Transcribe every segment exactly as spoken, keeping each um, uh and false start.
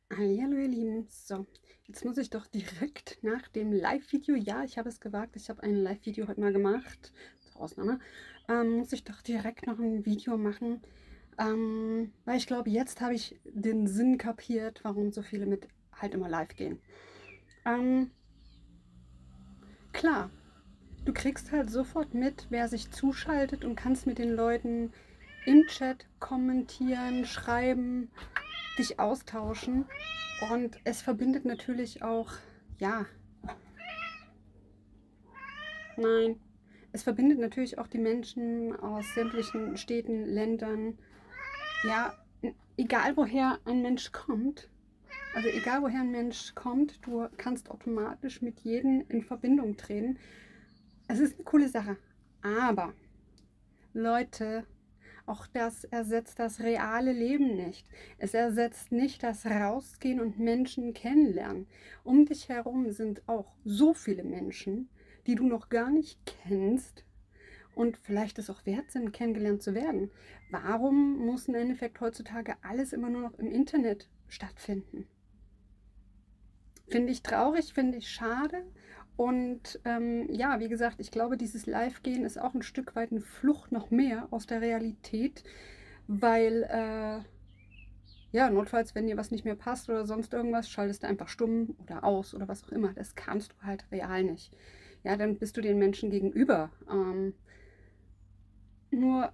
Hallihallo ihr Lieben. So, jetzt muss ich doch direkt nach dem Live-Video, ja, ich habe es gewagt, ich habe ein Live-Video heute mal gemacht, zur Ausnahme, ähm, muss ich doch direkt noch ein Video machen, ähm, weil ich glaube, jetzt habe ich den Sinn kapiert, warum so viele mit halt immer live gehen. Ähm, klar, du kriegst halt sofort mit, wer sich zuschaltet und kannst mit den Leuten im Chat kommentieren, schreiben, dich austauschen. Und es verbindet natürlich auch, ja, nein, es verbindet natürlich auch die Menschen aus sämtlichen Städten, Ländern, ja, egal woher ein Mensch kommt. Also egal woher ein Mensch kommt, du kannst automatisch mit jedem in Verbindung treten. Es ist eine coole Sache. Aber Leute, auch das ersetzt das reale Leben nicht. Es ersetzt nicht das Rausgehen und Menschen kennenlernen. Um dich herum sind auch so viele Menschen, die du noch gar nicht kennst und vielleicht es auch wert sind, kennengelernt zu werden. Warum muss im Endeffekt heutzutage alles immer nur noch im Internet stattfinden? Finde ich traurig, finde ich schade. Und ähm, ja, wie gesagt, ich glaube, dieses Live-Gehen ist auch ein Stück weit eine Flucht noch mehr aus der Realität, weil, äh, ja, notfalls, wenn dir was nicht mehr passt oder sonst irgendwas, schaltest du einfach stumm oder aus oder was auch immer. Das kannst du halt real nicht. Ja, dann bist du den Menschen gegenüber. Ähm, nur,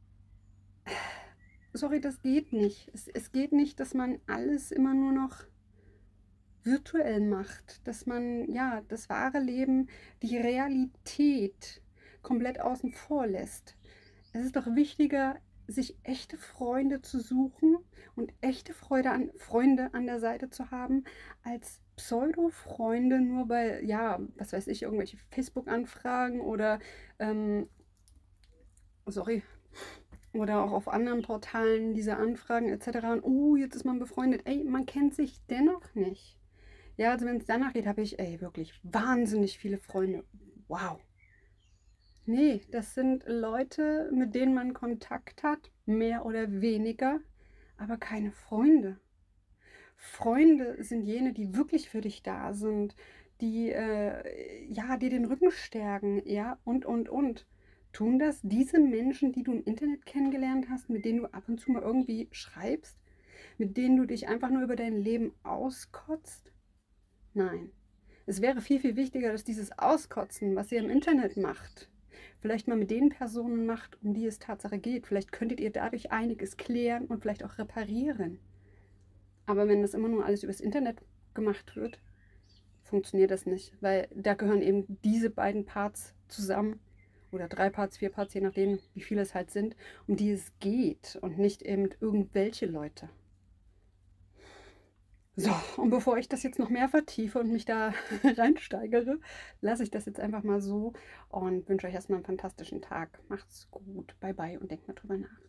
sorry, das geht nicht. Es, es geht nicht, dass man alles immer nur noch virtuell macht, dass man ja das wahre Leben, die Realität komplett außen vor lässt. Es ist doch wichtiger, sich echte Freunde zu suchen und echte Freude an, Freunde an der Seite zu haben, als Pseudo-Freunde nur bei, ja, was weiß ich, irgendwelche Facebook-Anfragen oder, ähm, sorry, oder auch auf anderen Portalen diese Anfragen et cetera. Und, oh, jetzt ist man befreundet. Ey, man kennt sich dennoch nicht. Ja, also wenn es danach geht, habe ich, ey, wirklich wahnsinnig viele Freunde. Wow. Nee, das sind Leute, mit denen man Kontakt hat, mehr oder weniger, aber keine Freunde. Freunde sind jene, die wirklich für dich da sind, die, äh, ja, dir den Rücken stärken, ja, und, und, und. Tun das diese Menschen, die du im Internet kennengelernt hast, mit denen du ab und zu mal irgendwie schreibst, mit denen du dich einfach nur über dein Leben auskotzt? Nein. Es wäre viel, viel wichtiger, dass dieses Auskotzen, was ihr im Internet macht, vielleicht mal mit den Personen macht, um die es Tatsache geht. Vielleicht könntet ihr dadurch einiges klären und vielleicht auch reparieren. Aber wenn das immer nur alles übers Internet gemacht wird, funktioniert das nicht, weil da gehören eben diese beiden Parts zusammen oder drei Parts, vier Parts, je nachdem, wie viele es halt sind, um die es geht und nicht eben irgendwelche Leute. So, und bevor ich das jetzt noch mehr vertiefe und mich da reinsteigere, lasse ich das jetzt einfach mal so und wünsche euch erstmal einen fantastischen Tag. Macht's gut, bye bye und denkt mal drüber nach.